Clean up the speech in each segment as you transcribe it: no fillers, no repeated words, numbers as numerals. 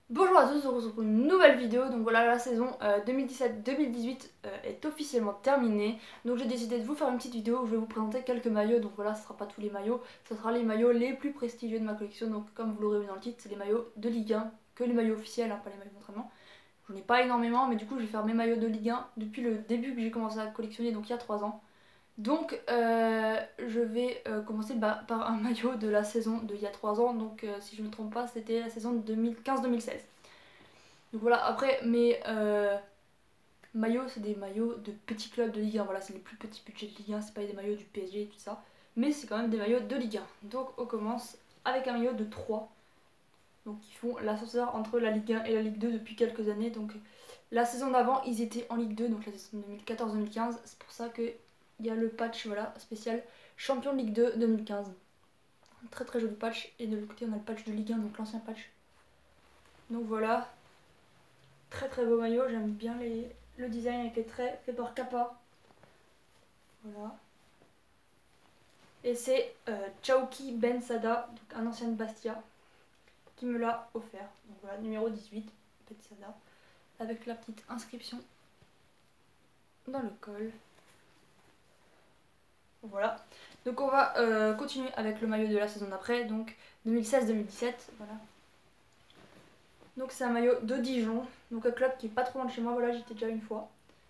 Bonjour à tous, on se retrouve pour une nouvelle vidéo. Donc voilà, la saison 2017-2018 est officiellement terminée. Donc j'ai décidé de vous faire une petite vidéo où je vais vous présenter quelques maillots. Donc voilà, ce sera pas tous les maillots, ce sera les maillots les plus prestigieux de ma collection. Donc comme vous l'aurez vu dans le titre, c'est les maillots de Ligue 1, que les maillots officiels, hein, pas les maillots d'entraînement. J'en ai pas énormément, mais du coup je vais faire mes maillots de Ligue 1 depuis le début que j'ai commencé à collectionner, donc il y a 3 ans. Donc je vais commencer par un maillot de la saison d'il y a 3 ans. Donc si je ne me trompe pas, c'était la saison 2015-2016. Donc voilà, après mes maillots, c'est des maillots de petits clubs de Ligue 1. Voilà, c'est les plus petits budgets de Ligue 1, c'est pas des maillots du PSG et tout ça. Mais c'est quand même des maillots de Ligue 1. Donc on commence avec un maillot de 3. Donc ils font l'ascenseur entre la Ligue 1 et la Ligue 2 depuis quelques années. Donc la saison d'avant, ils étaient en Ligue 2, donc la saison 2014-2015. C'est pour ça qu'il y a le patch voilà, spécial champion de Ligue 2 2015. Un très très joli patch. Et de l'autre côté, on a le patch de Ligue 1, donc l'ancien patch. Donc voilà, très très beau maillot, j'aime bien le design avec les traits fait par Kappa. Voilà. Et c'est Chauki Ben Sada, donc un ancien de Bastia, qui me l'a offert. Donc voilà, numéro 18, Ben Sada, avec la petite inscription dans le col. Voilà. Donc on va continuer avec le maillot de la saison d'après, donc 2016-2017. Voilà. Donc c'est un maillot de Dijon, donc un club qui est pas trop loin de chez moi. Voilà, j'étais déjà une fois.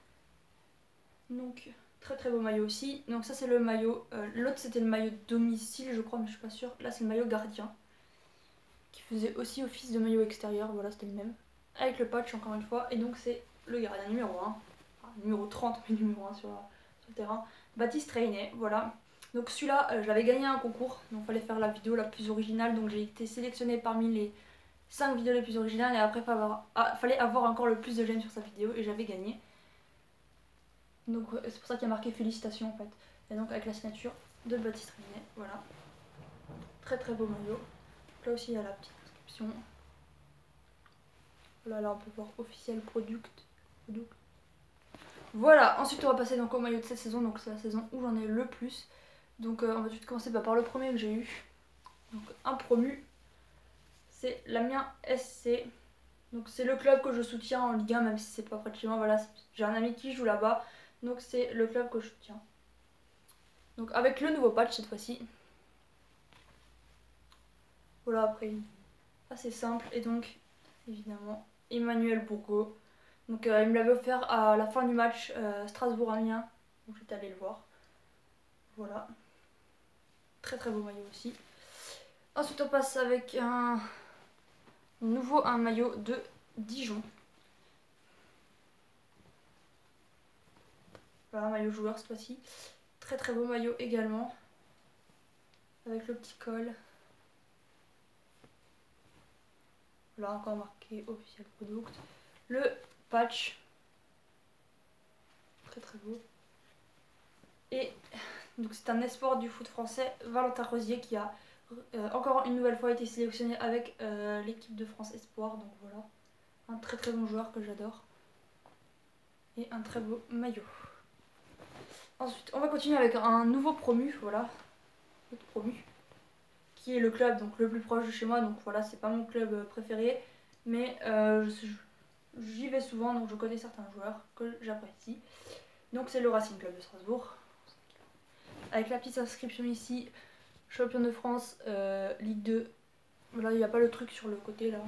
Donc très très beau maillot aussi. Donc ça c'est le maillot, l'autre c'était le maillot de domicile je crois mais je suis pas sûre. Là c'est le maillot gardien qui faisait aussi office de maillot extérieur, voilà c'était le même. Avec le patch encore une fois et donc c'est le gardien numéro 1, enfin, numéro 30 mais numéro 1 sur le terrain. Baptiste Reynet, voilà. Donc celui-là je l'avais gagné un concours, donc il fallait faire la vidéo la plus originale, donc j'ai été sélectionnée parmi les 5 vidéos les plus originales et après fallait avoir encore le plus de j'aime sur sa vidéo et j'avais gagné. Donc c'est pour ça qu'il y a marqué félicitations en fait. Et donc avec la signature de Baptiste Rinet, voilà. Très très beau maillot. Là aussi il y a la petite inscription. Voilà, là on peut voir officiel product. Voilà, ensuite on va passer donc au maillot de cette saison, donc c'est la saison où j'en ai le plus. Donc on va tout de suite commencer par le premier que j'ai eu. Donc un promu, c'est l'Amiens SC. Donc c'est le club que je soutiens en Ligue 1 même si c'est pas près de chez moi. Voilà, j'ai un ami qui joue là-bas. Donc c'est le club que je soutiens. Donc avec le nouveau patch cette fois-ci. Voilà, après assez simple. Et donc évidemment Emmanuel Bourgault. Donc il me l'avait offert à la fin du match Strasbourg-Amiens. Donc j'étais allée le voir. Voilà. Très très beau maillot aussi. Ensuite on passe avec un maillot de Dijon. Voilà, un maillot joueur cette fois-ci. Très très beau maillot également. Avec le petit col. Voilà, encore marqué officiel product. Le patch. Très très beau. Et donc c'est un espoir du foot français, Valentin Rosier, qui a encore une nouvelle fois été sélectionné avec l'équipe de France Espoir. Donc voilà, un très très bon joueur que j'adore. Et un très beau maillot. Ensuite, on va continuer avec un nouveau promu, voilà, autre promu, qui est le club donc le plus proche de chez moi. Donc voilà, c'est pas mon club préféré, mais j'y vais souvent, donc je connais certains joueurs que j'apprécie. Donc c'est le Racing Club de Strasbourg. Avec la petite inscription ici, champion de France, Ligue 2. Là, il n'y a pas le truc sur le côté là.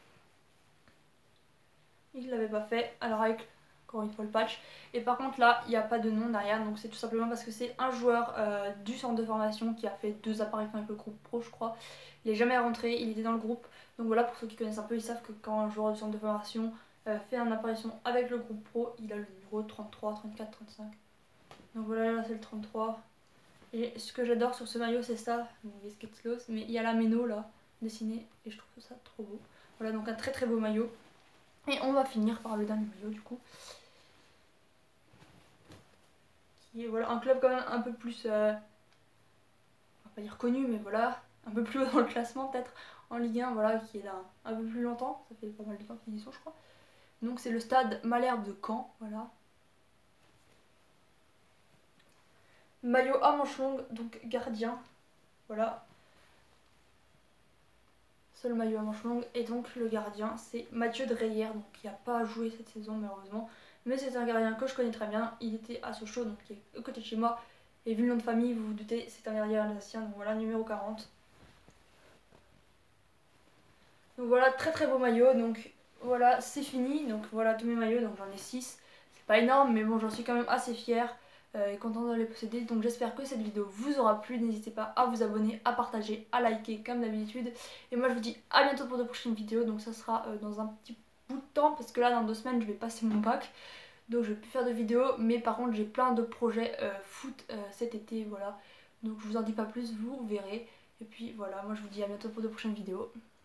Il l'avait pas fait. Alors avec encore une fois le patch. Et par contre là, il n'y a pas de nom derrière. Donc c'est tout simplement parce que c'est un joueur du centre de formation qui a fait 2 apparitions avec le groupe pro, je crois. Il n'est jamais rentré, il était dans le groupe. Donc voilà, pour ceux qui connaissent un peu, ils savent que quand un joueur du centre de formation fait une apparition avec le groupe pro, il a le numéro 33, 34, 35. Donc voilà, là c'est le 33. Et ce que j'adore sur ce maillot, c'est ça, mais il y a la méno là, dessinée, et je trouve ça trop beau. Voilà, donc un très très beau maillot. Et on va finir par le dernier maillot du coup. Qui est voilà, un club quand même un peu plus, on va pas dire connu, mais voilà, un peu plus haut dans le classement peut-être, en Ligue 1, voilà, qui est là un peu plus longtemps, ça fait pas mal de temps qu'ils y sont je crois. Donc c'est le stade Malherbe de Caen, voilà. Maillot à manches longues, donc gardien, voilà. seul maillot à manches longues. Et donc le gardien c'est Mathieu Dreyer, donc qui n'a pas joué cette saison malheureusement. Mais c'est un gardien que je connais très bien, il était à Sochaux, donc qui est à côté de chez moi. Et vu le nom de famille, vous vous doutez, c'est un gardien alsacien, donc voilà, numéro 40. Donc voilà, très très beau maillot, donc voilà, c'est fini. Donc voilà tous mes maillots, donc j'en ai 6. C'est pas énorme, mais bon, j'en suis quand même assez fière et contente de les posséder. Donc j'espère que cette vidéo vous aura plu. N'hésitez pas à vous abonner, à partager, à liker comme d'habitude. Et moi je vous dis à bientôt pour de prochaines vidéos. Donc ça sera dans un petit bout de temps, parce que là dans 2 semaines je vais passer mon bac. Donc je vais plus faire de vidéos, mais par contre j'ai plein de projets foot cet été, voilà. Donc je vous en dis pas plus, vous verrez. Et puis voilà, moi je vous dis à bientôt pour de prochaines vidéos.